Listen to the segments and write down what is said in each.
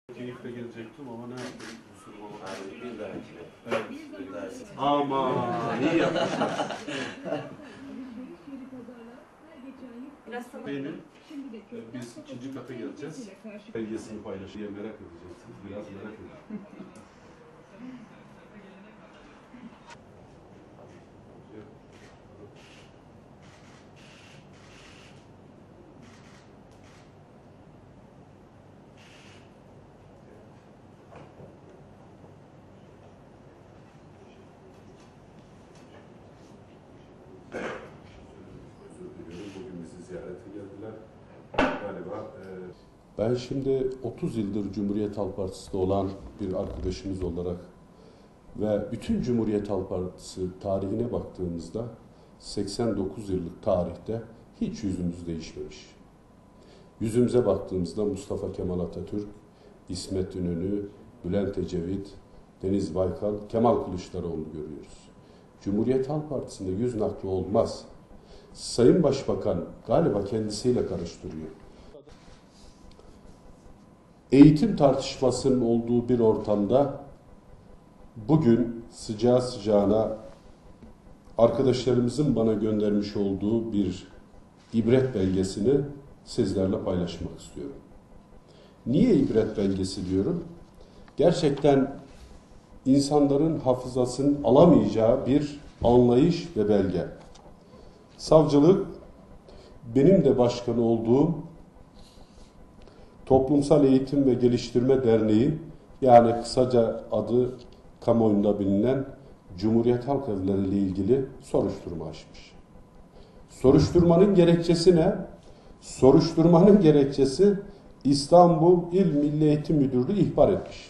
Keyifle gelecektim ama ne yapayım? Kusurum olmadı. Abi bir dahaki. Evet. Bir dahaki. Aman iyi yapmışlar. Benim biz ikinci kata geleceğiz. Belgesini paylaşıyor. Merak edeceksiniz. Biraz merak edin. Bugün bizi ziyarete geldiler. Galiba ben şimdi 30 yıldır Cumhuriyet Halk Partisi'de olan bir arkadaşımız olarak ve bütün Cumhuriyet Halk Partisi tarihine baktığımızda 89 yıllık tarihte hiç yüzümüz değişmemiş. Yüzümüze baktığımızda Mustafa Kemal Atatürk, İsmet İnönü, Bülent Ecevit, Deniz Baykal, Kemal Kılıçdaroğlu görüyoruz. Cumhuriyet Halk Partisi'nde yüz nakli olmaz. Sayın Başbakan galiba kendisiyle karıştırıyor. Eğitim tartışmasının olduğu bir ortamda bugün sıcağı sıcağına arkadaşlarımızın bana göndermiş olduğu bir ibret belgesini sizlerle paylaşmak istiyorum. Niye ibret belgesi diyorum? Gerçekten insanların hafızasının alamayacağı bir anlayış ve belge. Savcılık, benim de başkanı olduğum Toplumsal Eğitim ve Geliştirme Derneği, yani kısaca adı kamuoyunda bilinen Cumhuriyet Halk Evleri ile ilgili soruşturma açmış. Soruşturmanın gerekçesi ne? Soruşturmanın gerekçesi İstanbul İl Milli Eğitim Müdürlüğü ihbar etmiş.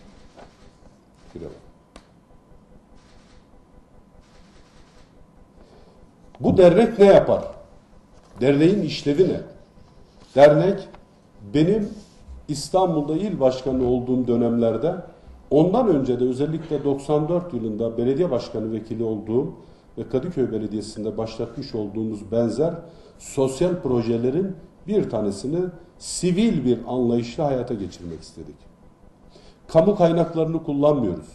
Bu dernek ne yapar? Derneğin işlevi ne? Dernek, benim İstanbul'da il başkanı olduğum dönemlerde, ondan önce de özellikle 94 yılında belediye başkanı vekili olduğum ve Kadıköy Belediyesi'nde başlatmış olduğumuz benzer sosyal projelerin bir tanesini sivil bir anlayışla hayata geçirmek istedik. Kamu kaynaklarını kullanmıyoruz.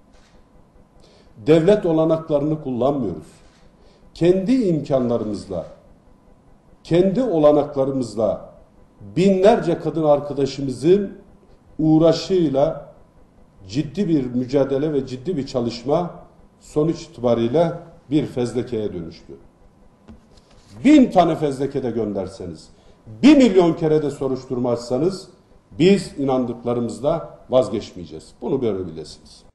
Devlet olanaklarını kullanmıyoruz. Kendi imkanlarımızla, kendi olanaklarımızla binlerce kadın arkadaşımızın uğraşıyla ciddi bir mücadele ve ciddi bir çalışma sonuç itibariyle bir fezlekeye dönüştü. 1000 tane fezleke de gönderseniz, 1 milyon kere de soruşturma açsanız biz inandıklarımızda vazgeçmeyeceğiz. Bunu böyle bilesiniz.